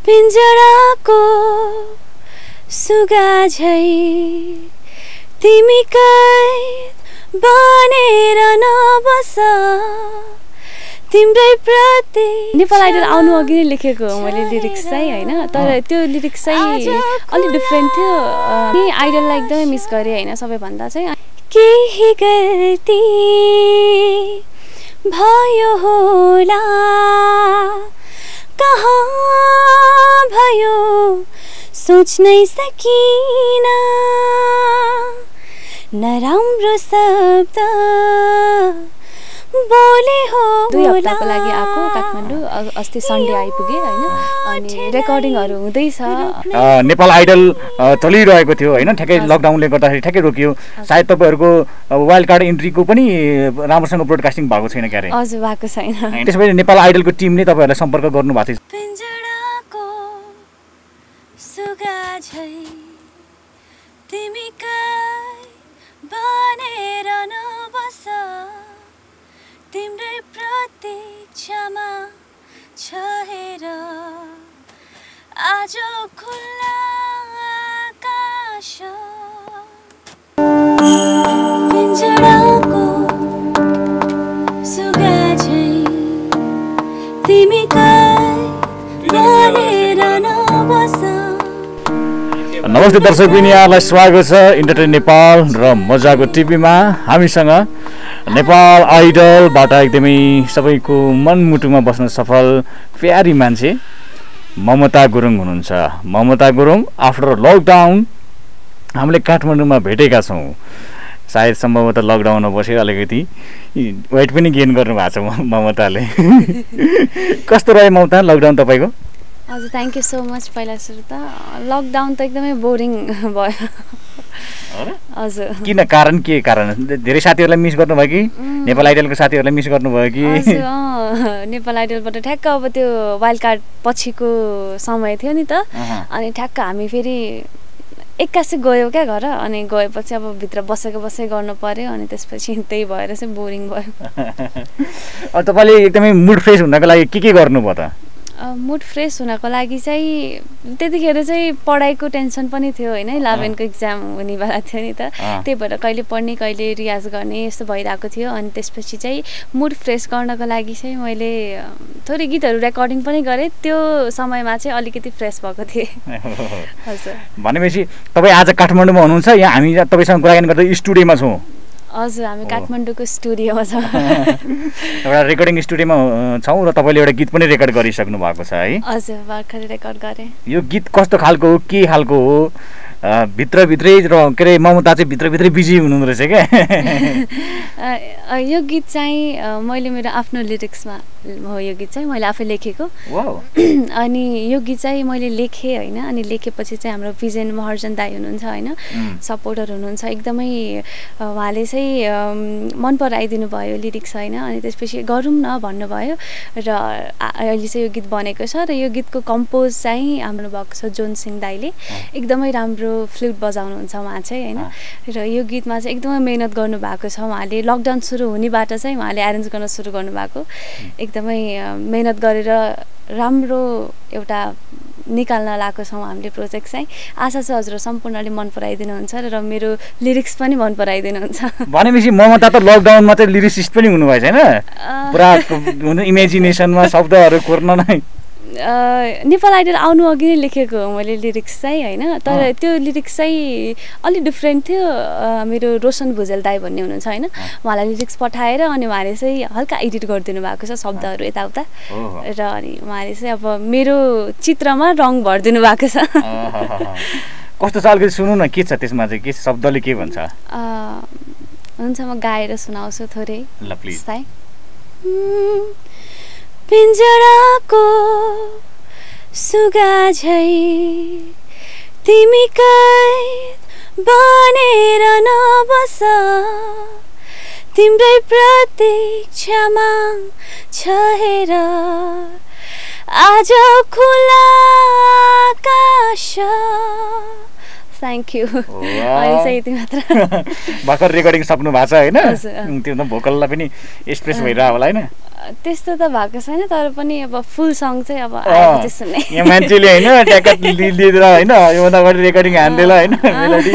पिंजराको सुगा झै तिमी कैद बनेर नबस तिम्रै प्रति। नेपाल आइडल आउनु अघि नै लेखेको हो मैले लिरिक्स चाहिँ होइन, तर त्यो लिरिक्स चाहिँ अलिक डिफ्रेन्ट थियो। आइडललाई एकदमै मिस गरेँ होइन सबैभन्दा चाहिँ। केही गल्ती भयो होला कहाँ भयो सोच्नै सकिन नराम्रो शब्द बोले हो। 2 हप्ताको लागि आएको काठमाडौँ, अस्ति सन्डे आइपुगेँ होइन, अनि रेकर्डिङहरू हुँदैछ। नेपाल आइडल चलिरहेको थियो होइन, ठ्याक्कै लकडाउनले गर्दाखेरि ठ्याक्कै रोकियो। सायद तपाईँहरूको वाइल्ड कार्ड इन्ट्रीको पनि राम्रोसँग ब्रोडकास्टिङ भएको छैन क्यारे? हजुर भएको छैन। त्यसपछि नेपाल आइडलको टिमले तपाईँहरूलाई सम्पर्क गर्नुभएको थियो? पिंजडाको सुगा झै तिमी कैद बनेर नबस तिम्रै प्रतीक्षामा छहेर आज खुल्ला आकाश। पिंजडाको सुगा झै तिमी कैद बनेर नबस। नमस्ते दर्शकबिन, यहाँलाई स्वागत छ इन्टरटेन नेपाल र मजाको टिभीमा। हामीसँग नेपाल आइडलबाट एकदमै सबैको मनमुटुमा बस्न सफल प्यारी मान्छे ममता गुरुङ हुनुहुन्छ। ममता गुरुङ आफ्टर लकडाउन हामीले काठमाडौँमा भेटेका छौँ। सायद सम्भवतः लकडाउनमा बसेर अलिकति वेट पनि गेन गर्नुभएको छ ममताले। कस्तो रह्यो ममता लकडाउन तपाईँको? हजुर थ्याङ्क यू सो मच। पहिला सुरु त लकडाउन त एकदमै बोरिङ भयो। हजुर किन, कारण के कारण? धेरै साथीहरूलाई मिस गर्नुभयो कि नेपाल आइडलको साथीहरूलाई मिस गर्नुभयो कि? नेपाल आइडलबाट ठ्याक्क अब त्यो वाइल्ड कार्ड पछिको समय थियो नि त, अनि ठ्याक्क हामी फेरि एक्कासी गयो क्या घर, अनि गएपछि अब भित्र बसेको गर्नु पर्यो, अनि त्यसपछि त्यही भएर चाहिँ बोरिङ भयो। तपाईँले एकदमै मुड फ्रेस हुनको लागि के गर्नुभयो त? मुड फ्रेस हुनको लागि चाहिँ त्यतिखेर चाहिँ पढाइको टेन्सन पनि थियो होइन, 11को इक्जाम हुनेवाला थियो नि त, त्यही भएर कहिले पढ्ने कहिले रियाज गर्ने यस्तो भइरहेको थियो। अनि त्यसपछि चाहिँ मुड फ्रेस गर्नको लागि चाहिँ मैले थोरै गीतहरू रेकर्डिङ पनि गरेँ। त्यो समयमा चाहिँ अलिकति फ्रेस भएको थिएँ। हजुर भनेपछि तपाईँ आज काठमाडौँमा हुनुहुन्छ, यहाँ हामी तपाईँसँग कुराकानी गर्दा स्टुडियोमा छौँ? हजुर हामी काठमाडौँको स्टुडियोमा छौँ। एउटा रेकर्डिङ स्टुडियोमा छौँ र तपाईँले एउटा गीत पनि रेकर्ड गरिसक्नु भएको छ है? हजुर भर्खरै रेकर्ड गरेँ। यो गीत कस्तो खालको हो, के खालको हो? भित्रभित्रै र के अरे ममता चाहिँ भित्रभित्रै बिजी हुनुहुँदो रहेछ क्या? यो गीत चाहिँ मैले मेरो आफ्नो लिरिक्समा हो। यो गीत चाहिँ मैले आफै लेखेको। अनि यो गीत चाहिँ मैले लेखेँ होइन, अनि लेखेपछि चाहिँ हाम्रो विजन महर्जन दाई हुनुहुन्छ होइन, सपोर्टर हुनुहुन्छ एकदमै, उहाँले चाहिँ मन पराइदिनु भयो लिरिक्स होइन, अनि त्यसपछि गरौँ न भन्नुभयो र अहिले चाहिँ यो गीत बनेको छ। र यो गीतको कम्पोज चाहिँ हाम्रो भएको छ जोन सिंह दाईले, एकदमै राम्रो फ्लुट बजाउनुहुन्छ उहाँ चाहिँ होइन। र यो गीतमा चाहिँ एकदमै मेहनत गर्नुभएको छ उहाँले। लकडाउन सुरु हुनेबाट चाहिँ उहाँले एरेन्ज गर्न सुरु गर्नुभएको, एकदमै मेहनत गरेर राम्रो एउटा निकाल्न लागेको छौँ हामीले प्रोजेक्ट चाहिँ। आशा छ हजुर सम्पूर्णले मन पराइदिनुहुन्छ र मेरो लिरिक्स पनि मन पराइदिनुहुन्छ। भनेपछि ममता त लकडाउनमा चाहिँ लिरिसिस्ट पनि हुनुभएछ होइन? पुरा इमेजिनेसनमा शब्दहरू कोर्न नै। नेपाल आइडल आउनु अघि नै लेखेको हो मैले लिरिक्स चाहिँ होइन, तर त्यो लिरिक्स चाहिँ अलिक डिफ्रेन्ट थियो। मेरो रोशन भुजेल दाई भन्ने हुनुहुन्छ होइन, उहाँलाई लिरिक्स पठाएर अनि उहाँले चाहिँ हल्का एडिट गरिदिनु भएको छ शब्दहरू यताउता, र अनि उहाँले चाहिँ अब मेरो चित्रमा रङ भरिदिनु भएको छ। कस्तो छ अलिकति सुन्नु न, के छ त्यसमा चाहिँ, के शब्दले के भन्छ? हुन्छ म गाएर सुनाउँछु थोरै। ल प्लिज। पिंजडाको सुगा झै तिमी कैद बनेर नबस तिम्रै प्रतीक्षामा छहेर आज खुला आकाश। Thank you. अहिले चाहिँ यति मात्र। भर्खर रेकर्डिङ सक्नु भएको छ होइन? त्यो त भोकललाई पनि एक्सप्रेस भइरह होला होइन? त्यस्तो त भएको छैन तर पनि अब फुल सङ चाहिँ अब आएको चाहिँ सुन्ने यहाँ मान्छेले होइन ट्याकट लिएर होइन योभन्दा अगाडि रेकर्डिङ हान्देला होइन मेलोडी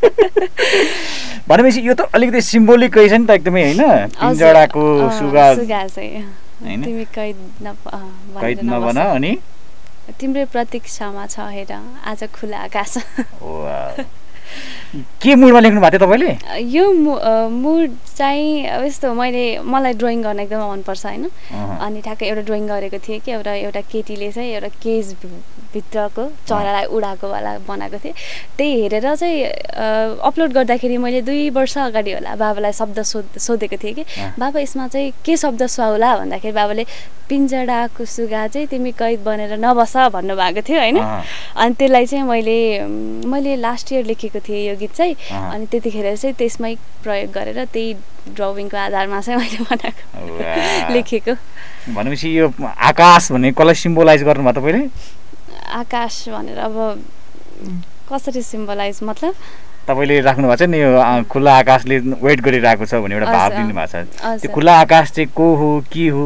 भनेपछि यो त अलिकति सिम्बोलिक रहेछ नि त एकदमै होइन पिञ्जडाको सुगा चाहिँ तिमी कैद नबन अनि तिम्रै प्रतीक्षामा छ हेर आज खुला आकाश के मुडमा लेख्नु भएको थियो तपाईँले यो मुड चाहिँ अब यस्तो मलाई ड्रइङ गर्न एकदमै मनपर्छ होइन अनि ठ्याक्कै एउटा ड्रइङ गरेको थिएँ कि एउटा केटीले चाहिँ एउटा केज भित्रको चरालाई उडाएको वाला बनाएको थिएँ त्यही हेरेर चाहिँ अपलोड गर्दाखेरि मैले 2 वर्ष अगाडि होला बाबालाई शब्द सोधेको थिएँ कि बाबा यसमा चाहिँ के शब्द सुहाउला भन्दाखेरि बाबाले पिञ्जडाको सुगा चाहिँ तिमी कैद बनेर नबस भन्नुभएको थियो होइन अनि त्यसलाई चाहिँ मैले लास्ट इयर लेखेको थिएँ यो गीत चाहिँ अनि त्यतिखेर चाहिँ त्यसमै प्रयोग गरेर त्यही ड्रविङको आधारमा चाहिँ मैले बनाएको लेखेको भनेपछि यो आकाश भन्ने कसलाई सिम्बोलाइज गर्नुभयो तपाईँले आकाश भनेर अब कसरी सिम्बोलाइज मतलब तपाईँले राख्नु भएको छ नि यो खुला आकाशले वेट गरिरहेको छ भन्ने एउटा भाव दिनु भएको छ त्यो खुला आकाश चाहिँ को हो के हो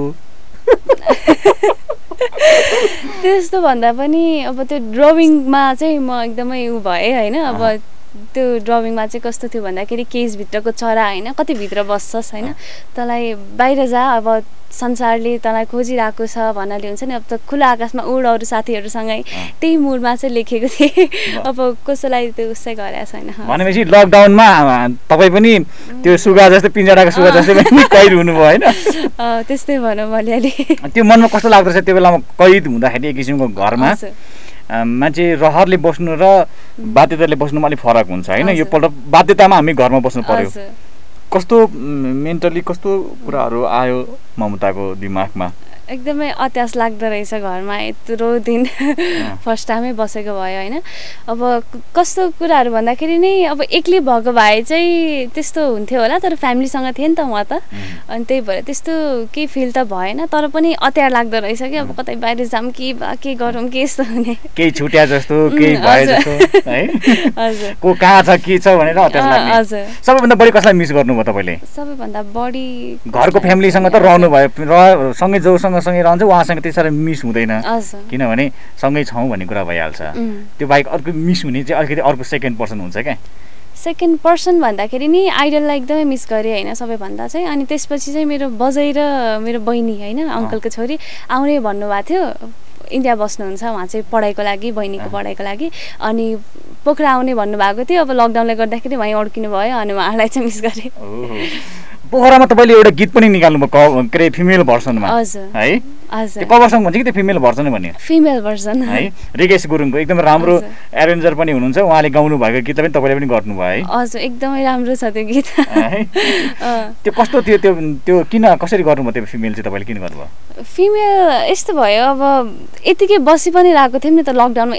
त्यस्तो भन्दा पनि अब त्यो ड्रविङमा चाहिँ म एकदमै उ भएँ होइन अब त्यो ड्रविङमा चाहिँ कस्तो थियो भन्दाखेरि केजभित्रको चरा होइन कति भित्र बस्छस् होइन तँलाई बाहिर जा अब संसारले तँलाई खोजिरहेको छ भन्नाले हुन्छ नि अब त खुला आकाशमा उड अरू साथीहरूसँगै त्यही मुडमा चाहिँ लेखेको थिएँ अब कसैलाई त्यो उसै गरेको छैन भनेपछि लकडाउनमा तपाईँ पनि त्यो सुगा जस्तै पिञ्जडाको सुगा जस्तै कैद हुनुभयो होइन त्यस्तै भनौँ अलिअलि त्यो मनमा कस्तो लाग्दो रहेछ त्यो बेलामा कैद हुँदाखेरि एक किसिमको घरमा मान्छे रहरले बस्नु र बाध्यताले बस्नुमा अलिक फरक हुन्छ होइन यो पल्ट बाध्यतामा हामी घरमा बस्नु पर्यो कस्तो मेन्टली कस्तो कुराहरू आयो ममताको दिमागमा एकदमै अत्यास लाग्दो रहेछ घरमा यत्रो दिन फर्स्ट टाइमै बसेको भयो होइन अब कस्तो कुराहरू भन्दाखेरि नै अब एक्लै भएको भए चाहिँ त्यस्तो हुन्थ्यो होला तर फ्यामिलीसँग थिएँ नि त म त अनि त्यही भएर त्यस्तो केही फिल त भएन तर पनि अत्यार लाग्दो रहेछ कि अब कतै बाहिर जाऊँ कि के गरौँ के यस्तो हुने केही छुट्या जस्तो केही भए जस्तो है हजुर को कहाँ छ के छ भनेर अत्यार लाग्ने हजुर सबैभन्दा बढी कसलाई मिस गर्नुभयो तपाईँले सबैभन्दा बढी घरको फ्यामिलीसँग त रहनु भयो सँगै जोसँग सँगै रहन्छ उहाँसँग त्यसरी मिस हुँदैन किनभने सँगै छौँ भन्ने कुरा भइहाल्छ त्यो बाहेक अर्को मिस हुने चाहिँ अलिकति अर्को सेकेन्ड पर्सन हुन्छ क्या सेकेन्ड पर्सन भन्दाखेरि नि आइडललाई एकदमै मिस गरेँ होइन सबैभन्दा चाहिँ अनि त्यसपछि चाहिँ मेरो बजै र मेरो बहिनी होइन अङ्कलको छोरी आउने भन्नुभएको थियो इन्डिया बस्नुहुन्छ उहाँ चाहिँ पढाइको लागि बहिनीको पढाइको लागि अनि पोखरा आउने भन्नुभएको थियो अब लकडाउनले गर्दाखेरि वहीँ अड्किनु भयो अनि उहाँलाई चाहिँ मिस गरेँ पोखरामा तपाईँले एउटा गीत पनि निकाल्नुभयो के अरे फिमेल भर्सनमा है हजुर कभर सङ भन्छ कि त्यो फिमेल भर्सन भन्ने फिमेल भर्सन है रिकेश गुरुङको एकदम राम्रो एरेन्जर पनि हुनुहुन्छ उहाँले गाउनु भएको गीत पनि तपाईँले पनि गर्नुभयो है हजुर एकदमै राम्रो छ त्यो गीत त्यो कस्तो थियो त्यो किन कसरी गर्नुभयो त्यो फिमेल चाहिँ तपाईँले किन गर्नुभयो फिमेल यस्तो भयो अब यतिकै बसी पनि रहेको थियौँ नि त लकडाउनमा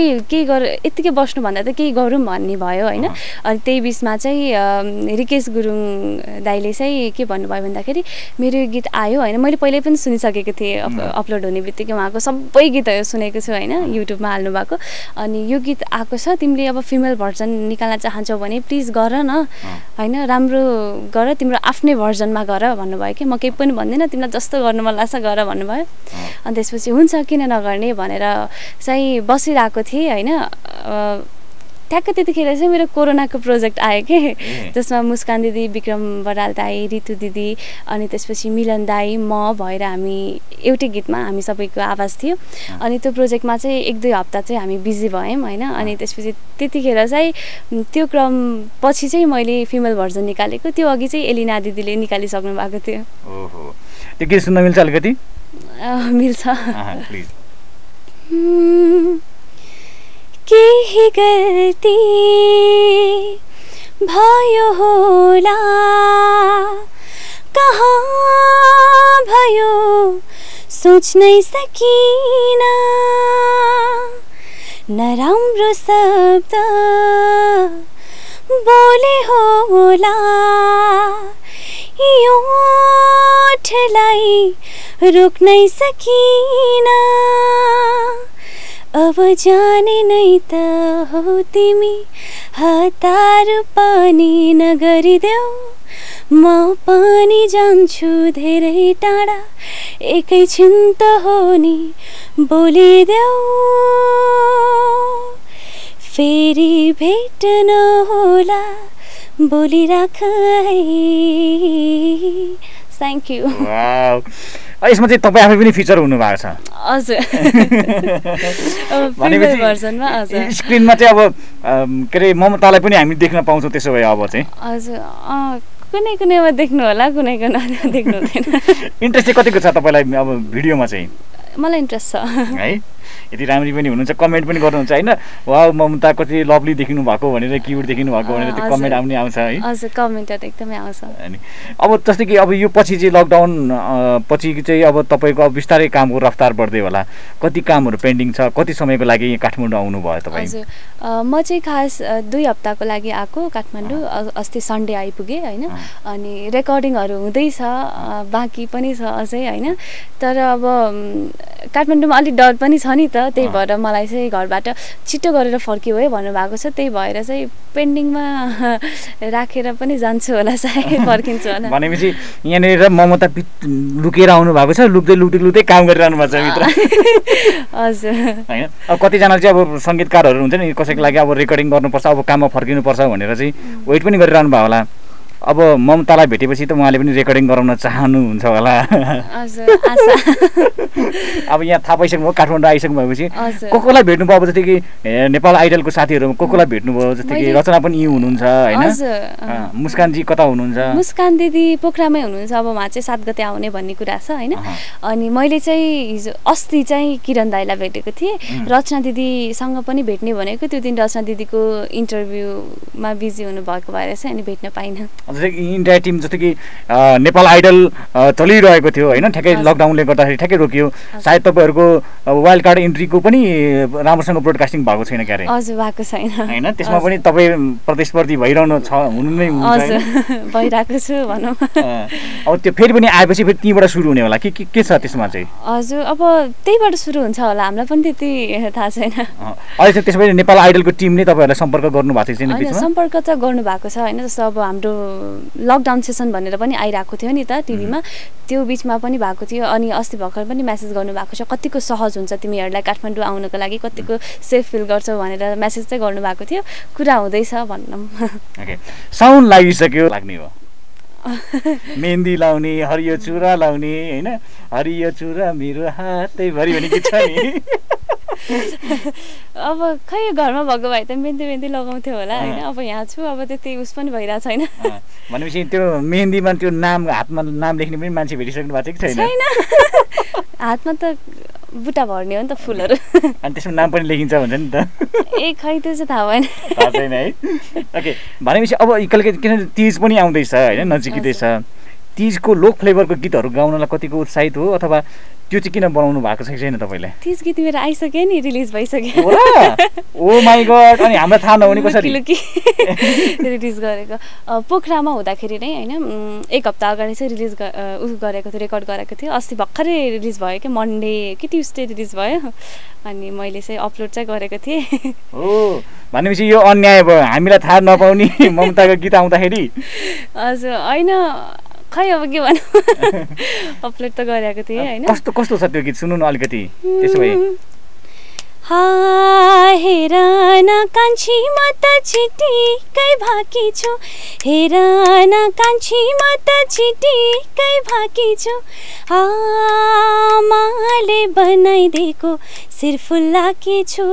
यतिकै बस्नुभन्दा त केही गरौँ भन्ने भयो होइन अनि त्यही बिचमा चाहिँ रिकेश गुरुङ दाइले चाहिँ के भन्नुभयो भन्दाखेरि मेरो यो गीत आयो होइन मैले पहिल्यै पनि सुनिसकेको थिएँ अपलोड हुने बित्तिकै उहाँको सबै गीतहरू सुनेको छु होइन युट्युबमा हाल्नु भएको अनि यो गीत आएको छ तिमीले अब फिमेल भर्जन निकाल्न चाहन्छौ भने प्लिज गर न होइन राम्रो गर तिम्रो आफ्नै भर्जनमा गर भन्नुभयो कि म केही पनि भन्दिनँ तिमीलाई जस्तो गर्नु मन लाग्छ गर भन्नुभयो अनि त्यसपछि हुन्छ किन नगर्ने भनेर चाहिँ बसिरहेको थिएँ होइन ठ्याक्क त्यतिखेर चाहिँ मेरो कोरोनाको प्रोजेक्ट आयो कि जसमा मुस्कान दिदी विक्रम बराल दाई रितु दिदी अनि त्यसपछि मिलन दाई म भएर हामी एउटै गीतमा हामी सबैको आवाज थियो अनि त्यो प्रोजेक्टमा चाहिँ 1-2 हप्ता चाहिँ हामी बिजी भयौँ होइन अनि त्यसपछि त्यतिखेर चाहिँ त्यो क्रम पछि चाहिँ मैले फिमेल भर्जन निकालेको त्यो अघि चाहिँ एलिना दिदीले निकालिसक्नु भएको थियो ओहो त्यो गीत सुन्न मिल्छ अलिकति मिल्छ प्लिज केही गल्ती भयो होला कहाँ भयो सोच्नै सकिन नराम्रो शब्द बोले होला यो ओठलाई रोक्नै सकिन अब जाने नै त हो तिमी हतार पनि नगरिदेऊ म पनि जान्छु धेरै टाढा एकैछिन त हो नि बोलिदेऊ फेरि भेट नहोला बोलिराख है थ्याङ्क यू यसमा चाहिँ तपाईँ आफै पनि फिचर हुनुभएको छ हजुर भर्जनमा हजुर स्क्रिनमा चाहिँ अब के अरे ममतालाई पनि हामी देख्न पाउँछौँ त्यसो भए अब चाहिँ हजुर कुनै कुनैमा देख्नु होला कुनै कुनै देख्नु हुँदैन इन्ट्रेस्ट चाहिँ कतिको छ तपाईँलाई अब भिडियोमा चाहिँ मलाई इन्ट्रेस्ट छ है यति राम्री पनि हुनुहुन्छ कमेन्ट पनि गर्नुहुन्छ होइन वाउ ममता कति लभली देखिनु भएको भनेर क्युट देखिनु भएको भनेर त्यो कमेन्ट आउने आउँछ है हजुर कमेन्टहरू एकदमै आउँछ अनि अब जस्तै कि अब यो पछि चाहिँ लकडाउन पछि चाहिँ अब तपाईँको अब बिस्तारै कामको रफ्तार बढ्दै होला कति कामहरू पेन्डिङ छ कति समयको लागि काठमाडौँ आउनुभयो तपाईँ हजुर म चाहिँ खास 2 हप्ताको लागि आएको काठमाडौँ अस्ति सन्डे आइपुगेँ होइन अनि रेकर्डिङहरू हुँदैछ बाँकी पनि छ अझै होइन तर अब काठमाडौँमा अलिक डर पनि छ नि त त्यही भएर मलाई चाहिँ घरबाट छिटो गरेर फर्कियो है भन्नुभएको छ त्यही भएर चाहिँ पेन्डिङमा राखेर पनि जान्छु होला सायद फर्किन्छु होला भनेपछि यहाँनिर ममता लुकेर आउनु भएको छ लुक्दै काम गरिरहनु भएको छ भित्र हजुर होइन अब कतिजना चाहिँ अब सङ्गीतकारहरू हुन्छ नि कसैको लागि अब रेकर्डिङ गर्नुपर्छ अब काममा फर्किनुपर्छ भनेर चाहिँ वेट पनि गरिरहनु भयो होला अब ममतालाई भेटेपछि त उहाँले पनि रेकर्डिङ गराउन चाहनुहुन्छ होला अब यहाँ थाहा पाइसक्नु भयो काठमाडौँ आइसक्नु भएपछि कोलाई भेट्नुभयो अब जस्तै कि नेपाल आइडलको साथीहरू कोलाई भेट्नुभयो जस्तै कि रचना पनि यहीँ हुनुहुन्छ होइन मुस्कानजी कता हुनुहुन्छ मुस्कान दिदी पोखरामै हुनुहुन्छ अब उहाँ चाहिँ 7 गते आउने भन्ने कुरा छ होइन अनि मैले चाहिँ हिजो अस्ति चाहिँ किरण दाइलाई भेटेको थिएँ रचना दिदीसँग पनि भेट्ने भनेको त्यो दिन रचना दिदीको इन्टरभ्यूमा बिजी हुनुभएको भएर चाहिँ अनि भेट्न पाइनँ जस्तै कि इन्डिया टिम जस्तै कि नेपाल आइडल चलिरहेको थियो होइन ठ्याक्कै लकडाउनले गर्दाखेरि ठ्याक्कै रोकियो सायद तपाईँहरूको वाइल्ड कार्ड इन्ट्रीको पनि राम्रोसँग ब्रोडकास्टिङ भएको छैन क्यारे हजुर भएको छैन होइन त्यसमा पनि तपाईँ प्रतिस्पर्धी भइरहनु छ हुनु नै हुन्छ भइरहेको छु भनौँ अब त्यो फेरि पनि आएपछि फेरि त्यहीँबाट सुरु हुने होला के छ त्यसमा चाहिँ हजुर अब त्यहीबाट सुरु हुन्छ होला हामीलाई पनि त्यति थाहा छैन अहिले चाहिँ त्यसपछि नेपाल आइडलको टिमले तपाईँहरूलाई सम्पर्क गर्नु भएको छैन बिचमा सम्पर्क त गर्नु भएको छ होइन जस्तो अब हाम्रो लकडाउन सेसन भनेर पनि आइरहेको थियो नि त टिभीमा त्यो बिचमा पनि भएको थियो अनि अस्ति भर्खर पनि मेसेज गर्नुभएको छ कतिको सहज हुन्छ तिमीहरूलाई काठमाडौँ आउनको लागि कतिको सेफ फिल गर्छौ भनेर मेसेज चाहिँ गर्नुभएको थियो कुरा हुँदैछ भनौँ ओके साउन्ड लागिसक्यो लाग्ने हो मेहन्दी लाउने हरियो चुरा लाउने होइन हरियो चुरा मेरो हातैभरि भने के छ नि अब खै घरमा भएको भए त मेहन्दी लगाउँथ्यो होला होइन अब यहाँ छु अब त्यति उस पनि भइरहेको छैन भनेपछि त्यो मेहन्दीमा त्यो नाम हातमा नाम लेख्ने पनि मान्छे भेटिसक्नु भएको छ कि छैन हातमा त बुट्टा भर्ने हो नि त फुलहरू अनि त्यसमा नाम पनि लेखिन्छ भन्छ नि त ए खै त्यो चाहिँ थाहा भएन थाहा छैन है ओके भनेपछि अब किनभने तीज पनि आउँदैछ होइन नजिकै छ तीजको लोक फ्लेभरको गीतहरू गाउनलाई कतिको उत्साहित हो अथवा त्यो चाहिँ किन बनाउनु भएको छ छैन तपाईँले तीज गीत मेरो आइसक्यो नि रिलिज भइसक्यो ओ माई गॉड अनि हामीलाई थाहा नहुने कसरी रिलिज गरेको पोखरामा हुँदाखेरि नै होइन 1 हप्ता अगाडि चाहिँ रिलिज गरेको थियो रेकर्ड गरेको थियो अस्ति भर्खरै रिलिज भयो कि मन्डे कि ट्युसडे रिलिज भयो अनि मैले चाहिँ अपलोड चाहिँ गरेको थिएँ हो भनेपछि यो अन्याय भयो हामीलाई थाहा नपाउने ममताको गीत आउँदाखेरि हजुर होइन खै अब के भन्नु अपलोड त गरेको थिएँ होइन कस्तो छ त्यो गीत सुन्नु न अलिकति त्यसो भए हेर न कान्छी म त छिटिकै भाकी छु हेर न कान्छी म त छिटिकै भाकी छु आमाले बनाइदिएको सिरफुल्लाकी छु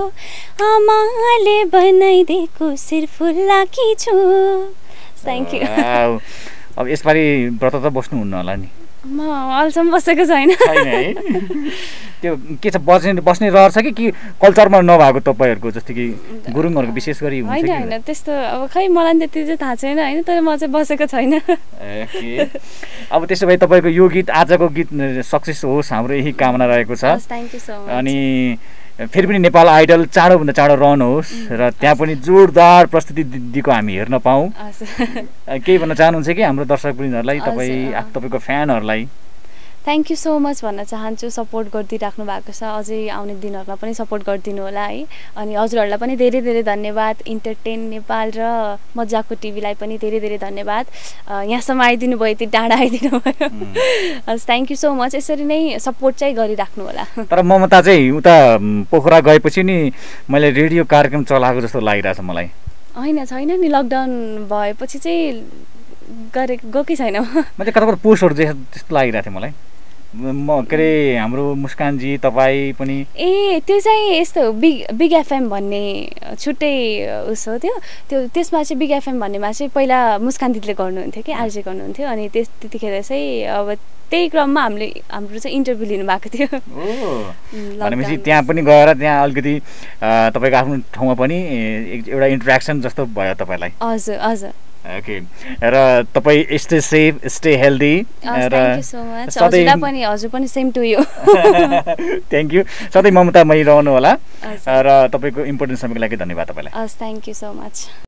आमाले बनाइदिएको सिरफुल्लाकी छु थ्याङ्क यू अब यसपालि व्रत त बस्नुहुन्न होला नि म अहिलेसम्म बसेको छैन त्यो के छ बस्ने रहर छ कि कल्चरमा नभएको तपाईँहरूको जस्तो कि गुरुङहरूको विशेष गरी हुन्छ होइन होइन त्यस्तो अब खै मलाई पनि त्यति चाहिँ थाहा छैन होइन तर म चाहिँ बसेको छैन अब त्यसो भए तपाईँको यो गीत आजको गीत सक्सेस होस् हाम्रो यही कामना रहेको छ थ्याङ्क यू सो मच अनि फेरि पनि नेपाल आइडल चाँडोभन्दा चाँडो रन होस् र त्यहाँ पनि जोरदार प्रस्तुति दिएको हामी हेर्न पाऊँ केही भन्न चाहनुहुन्छ कि हाम्रो दर्शकवृन्दहरूलाई तपाईँको फ्यानहरूलाई थ्याङ्क यू सो मच भन्न चाहन्छु। सपोर्ट गरिदिइराख्नु भएको छ, अझै आउने दिनहरूमा पनि सपोर्ट गरिदिनु होला है। अनि हजुरहरूलाई पनि धेरै धेरै धन्यवाद। इन्टरटेन नेपाल र मजाको टिभीलाई पनि धेरै धेरै धन्यवाद। यहाँसम्म आइदिनु भयो, यति टाढा आइदिनु भयो। हस्, थ्याङ्क यू सो मच। यसरी नै सपोर्ट चाहिँ गरिराख्नु होला। तर ममता चाहिँ उता पोखरा गएपछि नि मैले रेडियो कार्यक्रम चलाएको जस्तो लागिरहेछ मलाई। होइन, छैन नि, लकडाउन भएपछि चाहिँ गएकै छैन। म चाहिँ कता पोस्टहरू त्यस्तो लागिरहेको थियो मलाई। म के अरे हाम्रो मुस्कानजी तपाईँ पनि त्यो चाहिँ यस्तो बिग एफएम भन्ने छुट्टै उस हो त्यसमा चाहिँ बिग एफएम भन्नेमा चाहिँ पहिला मुस्कान दिदीले गर्नुहुन्थ्यो कि आरजे गर्नुहुन्थ्यो। अनि त्यतिखेर चाहिँ अब त्यही क्रममा हाम्रो चाहिँ इन्टरभ्यू लिनुभएको थियो। भनेपछि त्यहाँ पनि गएर त्यहाँ अलिकति तपाईँको आफ्नो ठाउँमा पनि एउटा इन्ट्रेक्सन जस्तो भयो तपाईँलाई। हजुर हजुर। ओके, र तपाईँ stay safe, stay healthy. Thank you so much. हजुर पनि same to you. Thank you. सधैँ ममतामयी रहनु होला र तपाईँको इम्पोर्टेन्ट समयको लागि धन्यवाद तपाईँलाई। Thank you so much.